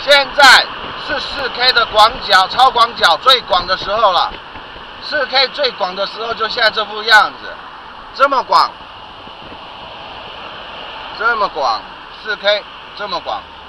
现在是4K 的广角、超广角最广的时候了。4K 最广的时候就现在这副样子，这么广，这么广，4K 这么广。